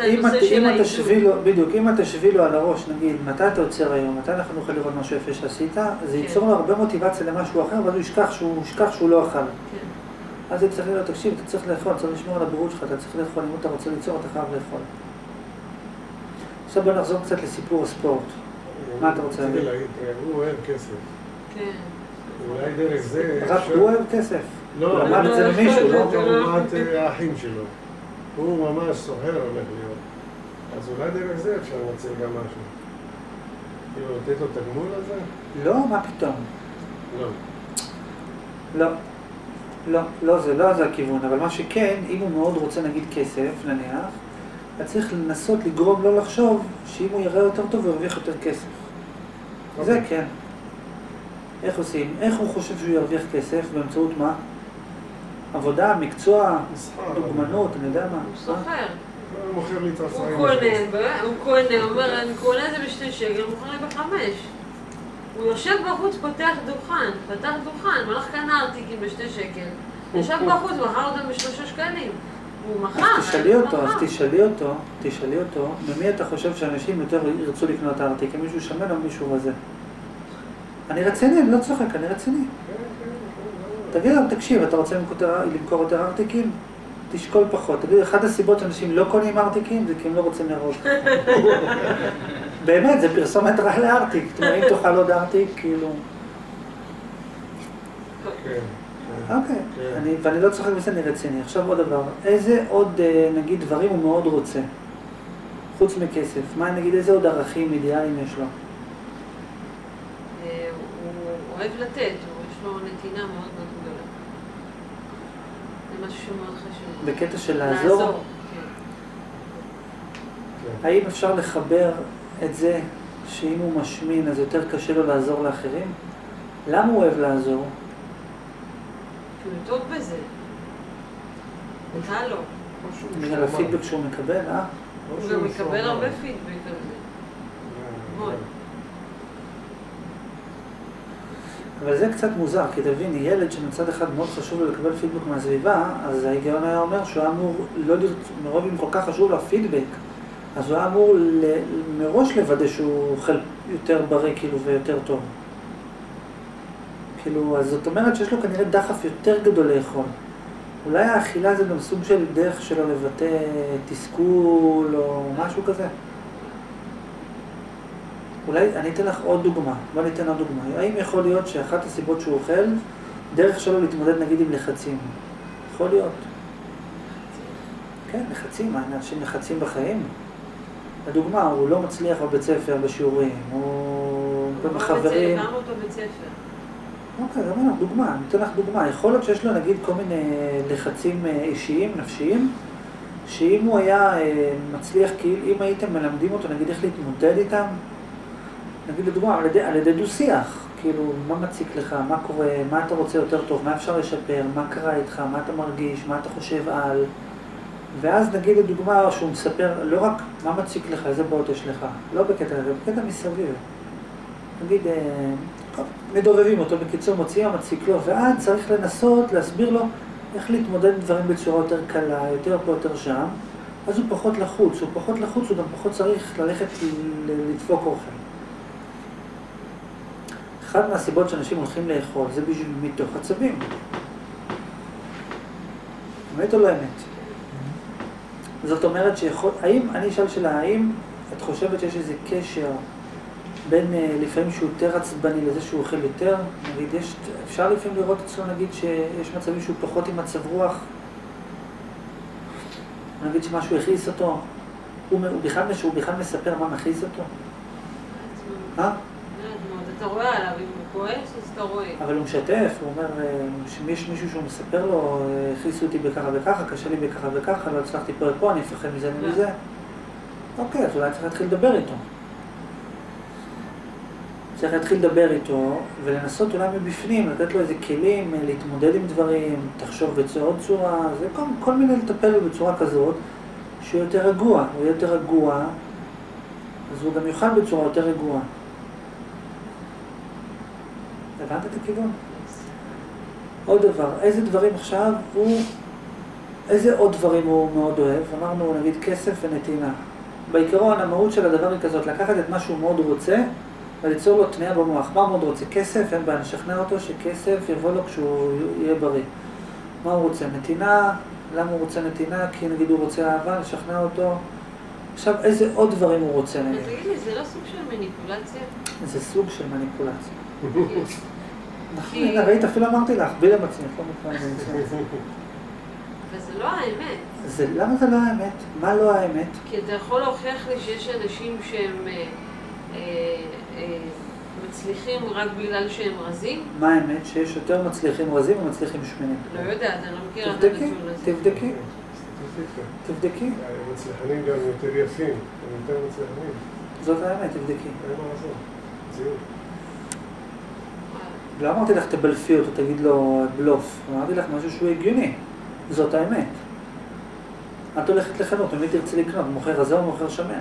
את תשווי לו על הראש, נגיד, מתי אתה עוצר היום, מתי אנחנו נוכל לראות משהו יפה שעשית, זה ייצור לו הרבה מוטיבציה למשהו אחר, ואז הוא ישכח שהוא לא אכל. אז זה צריך להיות, תקשיב, אתה צריך לאכול, אתה צריך לשמור על הבריאות שלך, אתה צריך לאכול, אם אתה רוצה ליצור, אתה חייב לאכול. עכשיו בוא נחזור קצת לסיפור הספורט. מה אתה רוצה להגיד? הוא אוהב כסף. כן. אולי דרך זה... רק הוא אוהב כסף. לא, הוא למד את זה ממישהו, לא? לעומת האחים שלו. הוא ממש סוחר הולך להיות. אז אולי דרך זה אפשר לנצל גם משהו. כאילו, לתת לו תגמול על זה? לא, מה פתאום? לא. לא, זה לא זה הכיוון, אבל מה שכן, אם הוא מאוד רוצה נגיד כסף, נניח, אתה צריך לנסות לגרום לו לחשוב שאם הוא יראה יותר טוב הוא ירוויח יותר כסף. זה כן. איך עושים? איך הוא חושב שהוא ירוויח כסף? באמצעות מה? עבודה, מקצוע, דוגמנות, אני יודע מה. הוא סוחר. הוא מוכר לי את הסרעים. הוא קונה, אומר, אני קונה את זה ב2 שקל, הוא מוכר לי ב5. הוא יושב בחוץ, פתח דוכן, מלך כאן ארטיקים ב2 שקל. יושב בחוץ, מכר אותם ב3 שקלים. הוא מכר. אז תשאלי אותו, ממי אתה חושב שאנשים יותר ירצו לקנות ארטיקים? מישהו שמן או מישהו רזה? אני רציני, אני לא צוחק, אני רציני. תגיד להם, תקשיב, אתה רוצה למכור יותר ארטיקים? תשקול פחות. תגיד, אחת הסיבות שאנשים לא קונים ארטיקים זה כי הם לא רוצים להרוג. באמת, זה פרסומת רע לארטיק. אם תאכל עוד ארטיק, כאילו... אוקיי, ואני לא צוחק בזה, אני רציני. עכשיו עוד דבר, איזה עוד, נגיד, דברים הוא מאוד רוצה? חוץ מכסף. מה, נגיד, איזה עוד ערכים אידיאליים יש לו? הוא אוהב לתת, יש לו נתינה מאוד מאוד גדולה. זה משהו שמאוד חשוב. בקטע של לעזור? האם אפשר לחבר את זה שאם הוא משמין אז יותר קשה לו לעזור לאחרים? למה הוא אוהב לעזור? כי הוא טוב בזה. אתה לא. בגלל הפידבק שהוא מקבל, הוא גם מקבל הרבה פידבק על זה. מאוד. אבל זה קצת מוזר, כי תבין, ילד שמצד אחד מאוד חשוב לו לקבל פידבק מהסביבה, אז ההיגיון היה אומר שהוא היה אמור, מרוב אם כל כך חשוב לו פידבק, אז הוא היה אמור מראש לוודא שהוא אוכל יותר בריא כאילו ויותר טוב. כאילו, אז זאת אומרת שיש לו כנראה דחף יותר גדול לאכול. אולי האכילה זה גם סוג של דרך שלו לבטא תסכול או משהו כזה. אולי אני אתן לך עוד דוגמה, בוא ניתן עוד דוגמה. האם יכול להיות שאחת הסיבות שהוא אוכל, דרך שלו להתמודד נגיד עם לחצים? יכול להיות. כן, לחצים, אנשים לחצים בחיים. לדוגמה, הוא לא מצליח בבית ספר, בשיעורים, הוא בחברים. למה אותו בית ספר? אוקיי, גם לך דוגמה, אני אתן לך דוגמה. יכול להיות שיש לו נגיד כל מיני לחצים אישיים, נפשיים, שאם הוא היה מצליח, כאילו אם הייתם מלמדים אותו נגיד איך להתמודד איתם, נגיד לדוגמה, על ידי דו-שיח, כאילו מה מציק לך, מה קורה, מה אתה רוצה יותר טוב, מה אפשר לשפר, מה קרה איתך, מה אתה מרגיש, מה אתה חושב על... ואז נגיד לדוגמה שהוא מספר לא רק מה מציק לך, איזה בעיות יש לך, לא בקטע הזה, בקטע מסביב. נגיד, מדובבים אותו, בקיצור מוציאים מציק לו, ואז צריך לנסות להסביר לו איך להתמודד עם דברים בצורה יותר קלה, יותר פה, יותר שם, אז הוא פחות לחוץ, הוא גם פחות צריך ללכת לדפוק אוכל. אחת מהסיבות שאנשים הולכים לאכול זה בשביל מתוך עצבים. אמת או לא אמת? זאת אומרת שיכול, אני אשאל שאלה, האם את חושבת שיש איזה קשר בין לפעמים שהוא יותר עצבני לזה שהוא אוכל יותר? נגיד, אפשר לפעמים לראות אצלו נגיד שיש מצבים שהוא פחות עם מצב רוח? נגיד שמשהו הכעיס אותו, הוא בכלל מספר מה מכעיס אותו? אתה רואה עליו, אם הוא כועס, אז אתה רואה. אבל הוא משתף, הוא אומר, שיש מישהו שהוא מספר לו, הכניסו אותי בככה וככה, קשה לי בככה וככה, לא הצלחתי פה, אני אפחד מזה ומזה. אוקיי, אז אולי צריך להתחיל לדבר איתו. צריך להתחיל לדבר איתו, ולנסות אולי מבפנים, לתת לו איזה כלים, להתמודד עם דברים, תחשוב בצורה צורה, זה כל מיני לטפל לו בצורה כזאת, שהוא יותר רגוע, הוא יהיה יותר רגוע, אז הוא גם יוכל בצורה יותר רגועה. הבנת את הכיוון? עוד דבר, איזה דברים עכשיו איזה עוד דברים הוא מאוד אוהב? אמרנו, נגיד, כסף ונתינה. בעיקרון, המהות של הדבר היא כזאת, לקחת את מה שהוא מאוד רוצה, וליצור לו תניה במוח. מה הוא מאוד רוצה? כסף, אין בעיה, נשכנע אותו שכסף יבוא לו כשהוא יהיה בריא. מה הוא רוצה? נתינה? למה הוא רוצה נתינה? כי נגיד הוא רוצה אהבה, נשכנע אותו. עכשיו, איזה עוד דברים הוא רוצה? תגיד לי, זה לא סוג של מניפולציה? זה סוג של מניפולציה. נכון, ראית, אפילו אמרתי לך, בי למצליח, לא מתכוון למצליח. וזה לא האמת. למה זה לא האמת? מה לא האמת? כי אתה יכול להוכיח לי שיש אנשים שהם מצליחים רק בגלל שהם רזים? מה האמת? שיש יותר מצליחים רזים או מצליחים שמנים? לא יודעת, אני לא מכירה את הנתון הזה. תבדקי. המצליחנים גם יותר יפים, הם יותר מצליחנים. זאת האמת, תבדקי. אין מה לעשות, מציאות. לא אמרתי לך תבלפי אותו, תגיד לו בלוף. אמרתי לך משהו שהוא הגיוני. זאת האמת. את הולכת לחנות, ומי תרצה לקנות? מוכר רזה או מוכר שמן?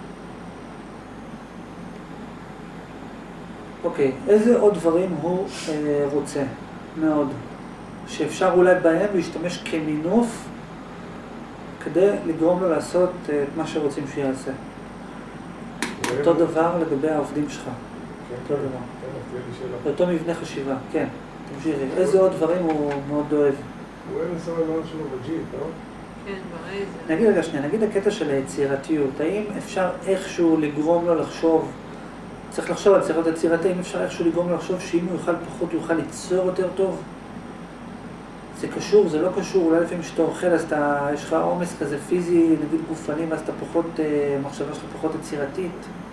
אוקיי, איזה עוד דברים הוא רוצה? מאוד. שאפשר אולי בהם להשתמש כמינוף כדי לגרום לו לעשות את מה שרוצים שיעשה. אותו דבר לגבי העובדים שלך. אותו דבר. אותו מבנה חשיבה, כן. תמשיכי. איזה עוד דברים הוא מאוד אוהב? הוא אוהב לנסוע מאוד שלו בג'יפ, לא? כן, בריא זה. נגיד רגע שנייה, נגיד הקטע של היצירתיות. האם אפשר איכשהו לגרום לו לחשוב, צריך לחשוב על צריך להיות יצירתי, האם אפשר איכשהו לגרום לו לחשוב שאם הוא יוכל פחות, הוא יוכל ליצור יותר טוב? זה קשור, זה לא קשור, אולי לפעמים שאתה אוכל, אז יש לך עומס כזה פיזי, נגיד גופני, אז אתה פחות, מחשבה שלך פחות יצירתית.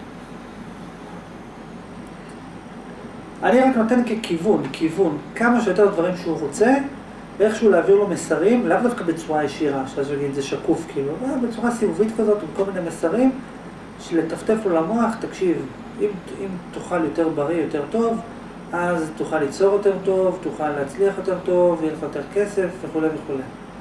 אני רק נותן ככיוון, כמה שיותר דברים שהוא רוצה, ואיכשהו להעביר לו מסרים, לאו דווקא בצורה ישירה, שאז הוא יגיד, זה שקוף כאילו, בצורה סיבובית כזאת, עם כל מיני מסרים, שלטפטף לו למוח, תקשיב, אם תאכל יותר בריא, יותר טוב, אז תוכל ליצור יותר טוב, תוכל להצליח יותר טוב, יהיה לך יותר כסף וכו' וכו'.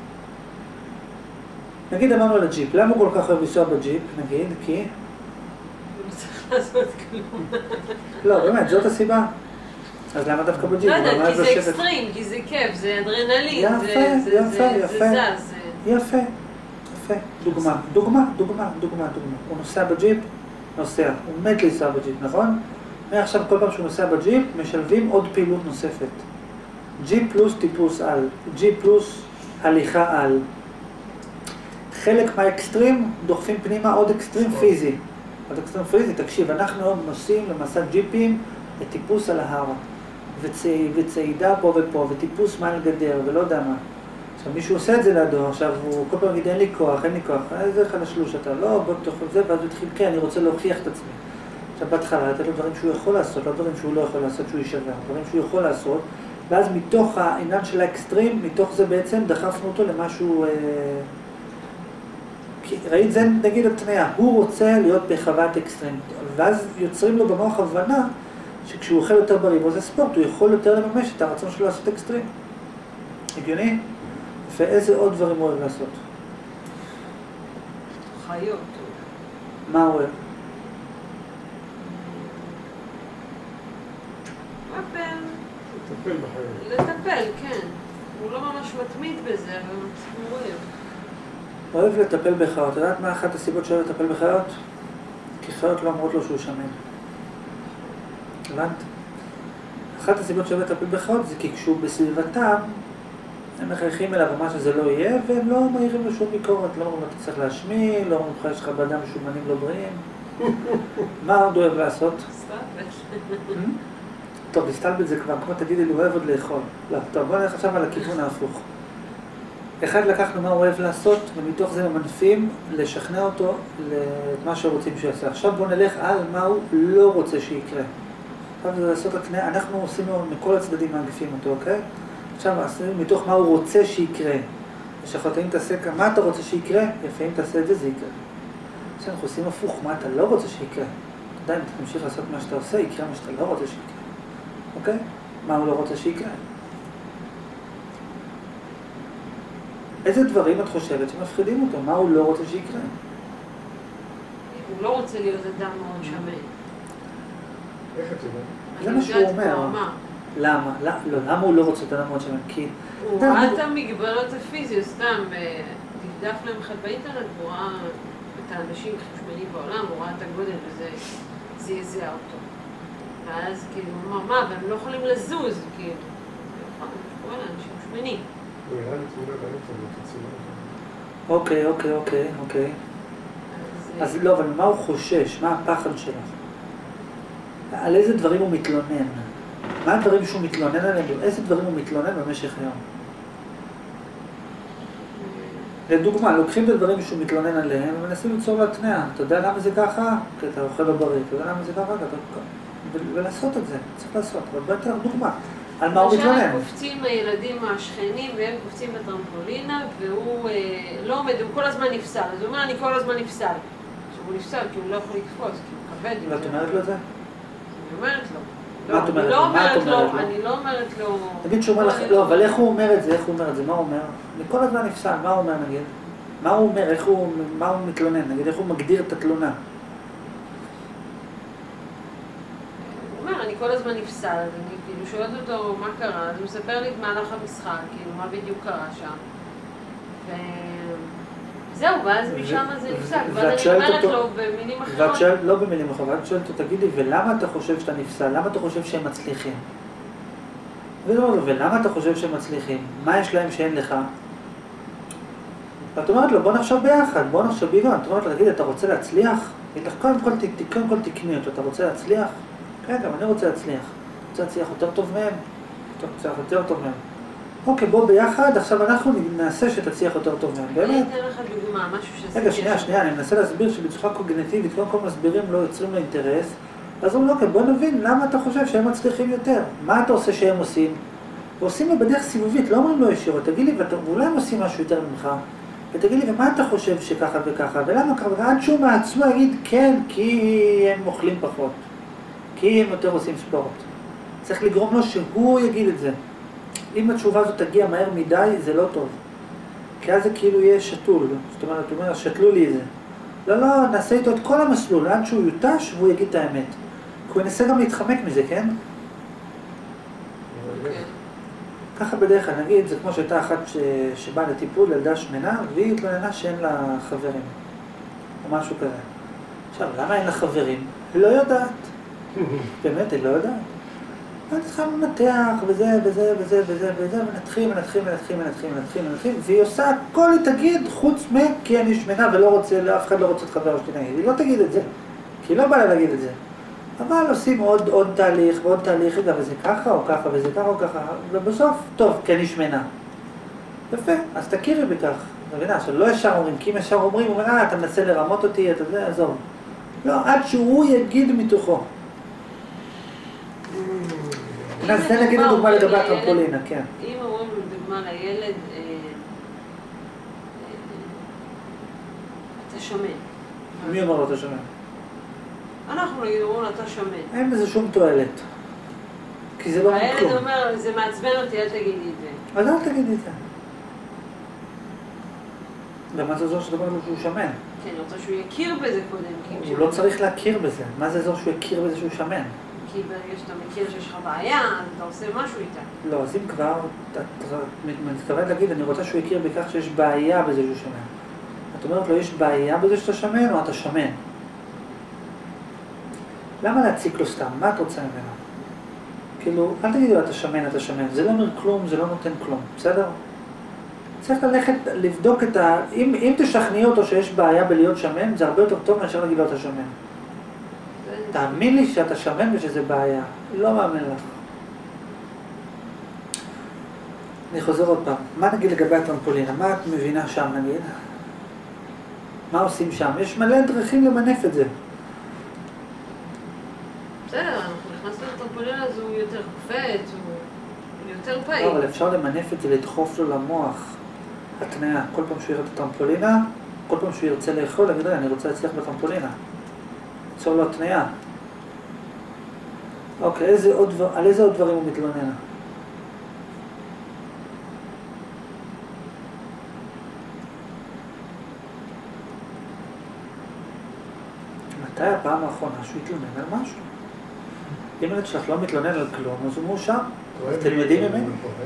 נגיד אמרנו על הג'יפ, למה הוא כל כך אוהב לנסוע בג'יפ? נגיד, כי? הוא לא צריך לעשות כלום. לא, באמת, זאת הסיבה. אז למה דווקא בג'יפ? לא יודעת, כי זה אקסטרים, כי זה כיף, זה אדרנלין, זה זז. יפה. דוגמה. הוא נוסע בג'יפ, הוא מת לנסוע בג'יפ, נכון? מעכשיו כל פעם שהוא נוסע בג'יפ, משלבים עוד פעילות נוספת. ג'יפ פלוס טיפוס על, ג'יפ פלוס הליכה על. חלק מהאקסטרים דוחפים פנימה עוד אקסטרים פיזי. עוד אקסטרים פיזי, תקשיב, אנחנו היום נוסעים למסע ג'יפים לטיפוס על ההר. וצעידה פה ופה, וטיפוס מעל גדר, ולא יודע מה. עכשיו מישהו עושה את זה לידו, עכשיו הוא כל פעם יגיד אין לי כוח, איזה חלשלוש אתה, לא, בוא תאכל זה, ואז הוא התחיל, כן, אני רוצה להוכיח את עצמי. עכשיו בהתחלה, לתת לו דברים שהוא יכול לעשות, לא דברים שהוא לא יכול לעשות, שהוא יישבר, דברים שהוא יכול לעשות, ואז מתוך העניין של האקסטרים, מתוך זה בעצם דחפנו אותו למשהו, ראית זה נגיד התניה, הוא רוצה להיות בחוות אקסטרים, ואז יוצרים לו במוח הבנה, שכשהוא אוכל יותר בריא, וזה ספורט, הוא יכול יותר לממש את הרצון שלו לעשות אקסטרים. הגיוני? ואיזה עוד דברים הוא אוהב לעשות? חיות. מה הוא אוהב? לטפל בחיות. לטפל, כן. הוא לא ממש מתמיד בזה, אבל הוא אוהב. הוא אוהב לטפל בחיות. אתה יודעת מה אחת הסיבות שאוהב לטפל בחיות? כי חיות לא אומרות לו שהוא שמן. הבנת? אחת הסיבות שאוהב לטפל בחיות זה כי כשהוא בסביבתם, הם מכריחים אליו מה שזה לא יהיה, והם לא מעירים לו שום ביקורת, לא אומרים לו אתה צריך להשמיע, לא אומרים לך יש לך באדם משומנים לא בריאים. מה עוד אוהב לעשות? סטלבט. טוב, להסתלבט זה כבר, כמו תגידי לי, הוא אוהב עוד לאכול. לא, טוב, בוא נלך עכשיו על הכיוון ההפוך. אחד, לקחנו מה הוא אוהב לעשות, ומתוך זה ממנפים לשכנע אותו למה שרוצים שיעשה. עכשיו בוא נלך על מה הוא לא רוצה שיקרה. עכשיו זה לעשות הקניה, אנחנו עושים מכל הצדדים מעגפים אותו, אוקיי? עכשיו מתוך מה הוא רוצה שיקרה. יש לך אם תעשה, מה אתה רוצה שיקרה? יפה, אם תעשה את זה, זה יקרה. עכשיו אנחנו עושים הפוך, מה אתה לא רוצה שיקרה? אתה יודע, אם אתה תמשיך לעשות מה שאתה עושה, יקרה מה שאתה לא רוצה שיקרה. אוקיי? מה הוא לא רוצה שיקרה? איזה דברים את חושבת שמפחידים אותו? מה הוא לא רוצה שיקרה? הוא לא רוצה להיות אדם מאוד שמן. איך את יודעת? זה מה שהוא אומר. למה? לא, למה הוא לא רוצה את אדם מאוד שמן? כי... הוא ראה את המגבלות הפיזיות, סתם, דפדף להם אחד באינטרנט, הוא ראה את האנשים חשמליים בעולם, הוא ראה את הגודל וזה זעזע אותו. ואז כאילו, הוא אמר, מה, אבל הם לא יכולים לזוז, כאילו. הוא רואה לאנשים שמנים. הוא הראה לי תמונה באינטרנט, אוקיי. אז לא, אבל מה הוא חושש? מה הפחד שלך? על איזה דברים הוא מתלונן? מה הדברים שהוא מתלונן עליהם? איזה דברים הוא מתלונן במשך היום? לדוגמה, לוקחים את הדברים שהוא מתלונן עליהם ומנסים ליצור להתניה. אתה יודע למה זה ככה? כי אתה אוכל לא בריא. אתה יודע למה זה ככה? ולעשות את זה. צריך לעשות. אבל בוא נתן דוגמה. על מה הוא מתלונן? עכשיו קופצים הילדים השכנים והם קופצים בטרמפולינה והוא לא עומד, הוא כל הזמן נפסל. אז הוא אומר, אני כל הזמן נפסל. עכשיו הוא נפסל כי הוא לא יכול לקפוץ, כי הוא כבד. ואת אומרת לו את זה? אני אומרת לו. מה את אומרת לו? אני לא אומרת לו... תגיד שהוא אומר לך, לא, אבל איך הוא אומר את זה? מה הוא אומר? אני כל הזמן נפסל, מה הוא אומר נגיד? מה הוא אומר? מה הוא מתלונן? נגיד, איך הוא מגדיר את התלונה? הוא אומר, אני כל הזמן נפסל, אז אני כאילו שואלת אותו מה קרה, אז הוא מספר לי את מהלך המשחק, כאילו מה בדיוק קרה שם. וזהו, ואז משם זה נפסק, ואז אני אומרת לו במילים אחרות. ואת שואלת, לא במילים אחרות, את שואלת אותו, תגידי, ולמה אתה חושב שאתה נפסל? למה אתה חושב שהם מצליחים? ולמה אתה חושב שהם מצליחים? מה יש להם שאין לך? ואת אומרת לו, בוא נחשוב ביחד, בוא נחשוב ביחד. את אומרת לו, תגיד, אתה רוצה להצליח? קודם כל תקני אותו, אתה רוצה להצליח? כן, גם אני רוצה להצליח. רוצה להצליח יותר טוב מהם? יותר טוב מהם. אוקיי, בוא ביחד, עכשיו אנחנו נעשה שתצליח יותר טוב מהם, באמת? אני אתן לך דוגמה, משהו שזה... רגע, שנייה, אני מנסה להסביר שבצורה קוגניטיבית, קודם כל מסבירים לא יוצרים לאינטרס, אז אומרים, אוקיי, בוא נבין למה אתה חושב שהם מצליחים יותר. מה אתה עושה שהם עושים? ועושים לו בדרך סיבובית, לא אומרים לו ישירות, תגיד לי, ואולי הם עושים משהו יותר ממך, ותגיד לי, ומה אתה חושב שככה וככה, ולמה ככה, ועד שהוא מעצמו יגיד, כן, כי הם אוכלים פחות, כי הם יותר עושים ספורט. צריך לגרום לו שהוא יגיד את זה. אם התשובה הזאת תגיע מהר מדי, זה לא טוב. כי אז זה כאילו יהיה שתול. זאת אומרת, הוא אומר, שתלו לי את זה. לא, נעשה איתו את כל המסלול, עד שהוא יוטש והוא יגיד את האמת. כי הוא ינסה גם להתחמק מזה, כן? ככה בדרך כלל, נגיד, זה כמו שהייתה אחת שבאה לטיפול, ילדה שמנה, והיא התלוננה שאין לה חברים. או משהו כזה. עכשיו, למה אין לה חברים? היא לא יודעת. באמת, היא לא יודעת. אז צריכה לנתח, וזה, ונתחיל, והיא עושה הכל, היא תגיד, חוץ כי אני שמנה ולא רוצה, אף אחד לא רוצה את חבר שלי נגיד. היא לא תגיד את זה, כי היא לא באה לה להגיד את זה. אבל עושים עוד תהליך ועוד תהליך, וזה ככה או ככה, וזה ככה או ככה, ובסוף, טוב, כי אני שמנה. יפה, אז תכירי בכך. מבינה, עכשיו לא ישר אומרים, כי אם ישר אומרים, הוא אומר, אתה מנסה לרמות אותי, אתה זה, עזוב. לא, עד שהוא יגיד מתוכו. זה נגיד לדוגמה לגבי הטרמפולינה, כן. אם אומרים לדוגמה לילד, אתה שמן. מי אומר לו אתה שמן? אנחנו נגיד אומרים לו אתה שמן. אין בזה שום תועלת. כי זה לא כלום. הילד אומר, זה מעצבן אותי, אל תגידי את זה. אז אל תגידי את זה. למה זה זו שדבר לו שהוא שמן? כן, אני רוצה שהוא יכיר בזה קודם. הוא לא צריך להכיר בזה. מה זה זו שהוא יכיר בזה שהוא שמן? כי ברגע שאתה מכיר שיש לך בעיה, אז אתה עושה משהו איתה. לא, אז אם כבר, את מתכוונת להגיד, אני רוצה שהוא יכיר בכך שיש בעיה בזה שהוא שמן. את אומרת לו, יש בעיה בזה שאתה שמן או אתה שמן? למה להציק לו סתם? מה את רוצה ממנו? כאילו, אל תגידו, אתה שמן, אתה שמן. זה לא אומר כלום, זה לא נותן כלום, בסדר? צריך ללכת לבדוק את ה... אם תשכנעי אותו שיש בעיה בלהיות שמן, זה הרבה יותר טוב מאשר להגיד לו, אתה שמן. תאמין לי שאתה שמן ושזה בעיה. לא מאמין לך. אני חוזר עוד פעם. מה נגיד לגבי הטרמפולינה? מה את מבינה שם נגיד? מה עושים שם? יש מלא דרכים למנף את זה. בסדר, אנחנו נכנסנו לטרמפולינה. בטרמפולין אז הוא יותר קופץ, הוא יותר פעיל. לא, אבל אפשר למנף את זה, לדחוף לו למוח. התניה, כל פעם שהוא יראה את הטרמפולינה, כל פעם שהוא ירצה לאכול, להגיד, אני רוצה להצליח בטרמפולינה. ליצור לו התניה. אוקיי, על איזה עוד דברים הוא מתלונן? מתי הפעם האחרונה שהוא התלונן על משהו? אם הילד שלך לא מתלונן על כלום, אז הוא מאושר. אז תלמדי ממני.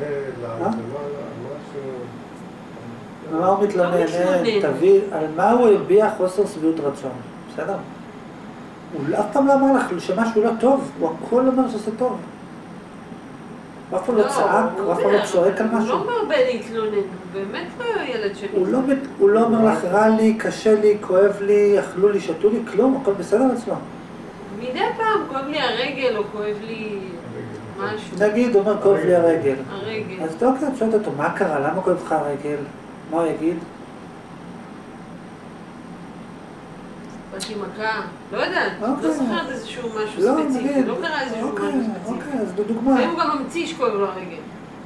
על מה הוא מתלונן? תביא, על מה הוא הביע חוסר שביעות רצון. בסדר? הוא אף פעם לא אמר לך שמשהו לא טוב, הוא הכל אומר שזה טוב. הוא אף פעם לא צעק, הוא אף פעם לא צועק על משהו. הוא לא מרבה להתלונן, הוא באמת לא ילד שלי. הוא לא אומר לך, רע לי, קשה לי, כואב לי, אכלו לי, שתו לי, כלום, הכל בסדר אצלו. מדי פעם כואב לי הרגל או כואב לי משהו. נגיד, הוא אומר, כואב לי הרגל. הרגל. אז אתה אוקיי, תשאל אותו, מה קרה? למה כואב לך הרגל? מה הוא יגיד? באתי מכה, לא יודעת, לא זוכרת איזשהו משהו ספציפי, לא קרה איזשהו משהו ספציפי. אוקיי, אז לדוגמה. לפעמים הוא גם ממציא שכואב לו הרגל.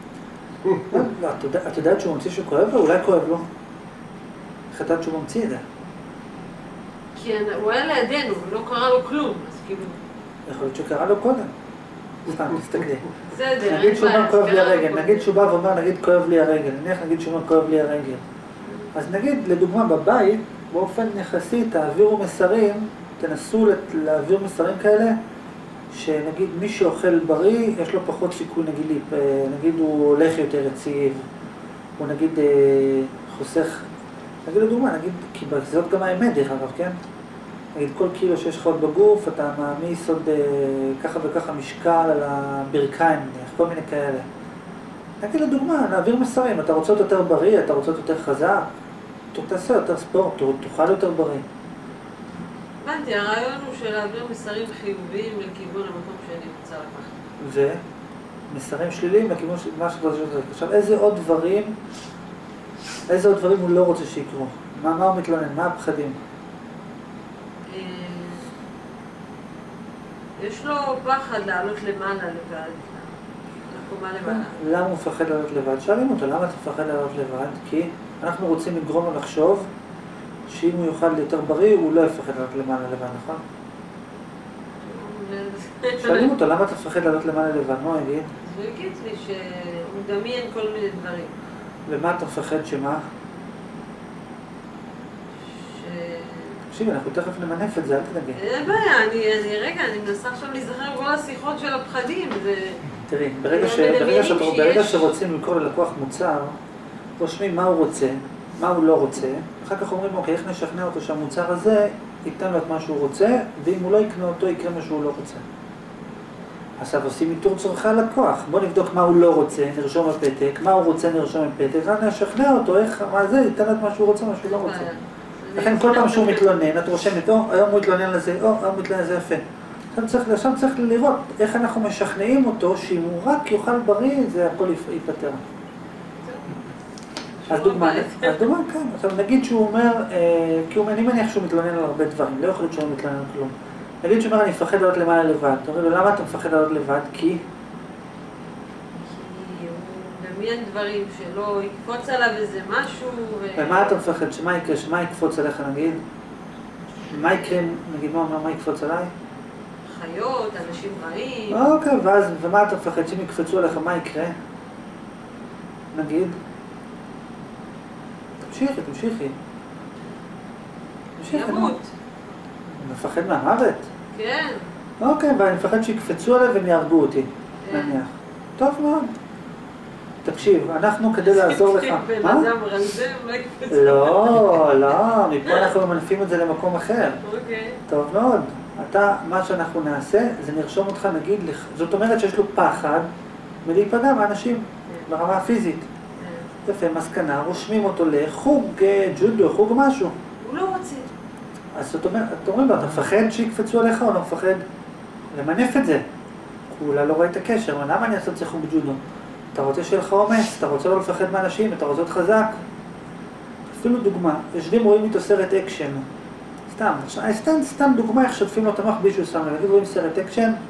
את יודעת שהוא ממציא שכואב לו? אולי כואב לו. איך את יודעת שהוא ממציא את זה? כי הוא היה לידינו, ולא קרה לו כלום, אז כאילו... יכול להיות שקרה לו קודם. סתם, תסתכלי. בסדר, נגיד שהוא אומר כואב לי הרגל, נגיד שהוא בא ואומר נגיד כואב לי הרגל, נגיד שהוא אומר כואב לי הרגל. אז נגיד, לדוגמה, בבית, באופן יחסי, תעבירו מסרים, תנסו להעביר מסרים כאלה, שנגיד מי שאוכל בריא, יש לו פחות סיכוי, נגיד הוא הולך יותר יציב, הוא נגיד חוסך, נגיד לדוגמה, נגיד, כי זאת גם האמת דרך אגב, כן? נגיד כל קילו שיש לך עוד בגוף, אתה מעמיס עוד ככה וככה משקל על הברכיים, כל מיני כאלה. נגיד לדוגמה, נעביר מסרים, אתה רוצה יותר בריא, אתה רוצה יותר חזק, תעשה יותר ספורט, תאכל יותר בריא. הבנתי, הרעיון הוא של להעביר מסרים חיוביים לכיוון המקום שאני רוצה לקחת. ומסרים שליליים לכיוון מה שאתה רוצה לקחת. עכשיו, איזה עוד דברים הוא לא רוצה שיקרו? מה הוא מתלונן? מה הפחדים? יש לו פחד לעלות למעלה לבד. לקומה למעלה. למה הוא מפחד לעלות לבד? שואלים אותו, למה אתה מפחד לעלות לבד? כי אנחנו רוצים לגרום לו לחשוב שאם הוא יוכל יותר בריא, הוא לא יפחד לעלות למעלה לבד, נכון? שואלים אותו, למה אתה מפחד לעלות למעלה לבד? מה הוא יגיד? הוא יגיד לי שהוא מדמיין כל מיני דברים. ומה אתה מפחד שמה? תקשיבי, אנחנו תכף נמנף את זה, אל תדאגי. אין בעיה, אני מנסה עכשיו להיזכר כל השיחות של הפחדים. תראי, ברגע שרוצים לקרוא ללקוח מוצר, רושמים מה הוא רוצה, מה הוא לא רוצה, אחר כך אומרים, אוקיי, איך נשכנע אותו שהמוצר הזה ייתן לו את מה שהוא רוצה, ואם הוא לא יקנה אותו, יקרה מה שהוא לא רוצה. עכשיו עושים איתור צורכי הלקוח, בוא נבדוק מה הוא לא רוצה, נרשום בפתק, מה הוא רוצה, נרשום בפתק, ואז נשכנע אותו, מה זה, ייתן לו את מה שהוא רוצה, מה שהוא לא רוצה. לכן כל פעם שהוא מתלונן, את רושמת, היום הוא מתלונן לזה, היום הוא מתלונן לזה יפה. עכשיו צריך לראות איך אנחנו משכנעים אותו, שאם הוא רק יאכל בריא, זה הכל ייפטר. אז דוגמה, כן. עכשיו נגיד שהוא אומר, כי אני מניח שהוא מתלונן על הרבה דברים, לא יכול להיות שהוא מתלונן על כלום. נגיד שהוא אומר, אני מפחד לעלות למעלה לבד. אתה אומר לו, למה אתה מפחד לעלות לבד? כי הוא מדמיין דברים שלא יקפוץ עליו איזה משהו ומה אתה מפחד? שמה יקרה? שמה יקפוץ עליך נגיד? מה יקרה? נגיד מה יקפוץ עליי? חיות, אנשים רעים. אוקיי, ומה אתה מפחד? שאם יקפצו עליך, מה יקרה? נגיד? תמשיכי. ימות. אני מפחד מהמוות? כן. אוקיי, ואני מפחד שיקפצו עליי והם יהרגו אותי, נניח. טוב מאוד. תקשיב, אנחנו כדי לעזור לך... בן אדם רזה, לא יקפצו. לא, מפה אנחנו מנפים את זה למקום אחר. אוקיי. טוב מאוד. מה שאנחנו נעשה, זה נרשום אותך נגיד לך. זאת אומרת שיש לו פחד מלהיפגע מאנשים ברמה הפיזית. יפה, מסקנה, רושמים אותו לחוג ג'ודו, חוג משהו. הוא לא רוצה. אז זאת אומרת, אתה אומר לו, אתה מפחד שיקפצו עליך או לא מפחד למנף את זה? הוא אולי לא רואה את הקשר, אבל למה אני אעשה את זה חוג ג'ודו? אתה רוצה שיהיה לך אומץ, אתה רוצה לא לפחד מאנשים, אתה רוצה להיות חזק. אפילו דוגמה, יושבים רואים איתו סרט אקשן. סתם דוגמה איך שוטפים לו את המוח בלי שהוא שם לב. רואים סרט אקשן,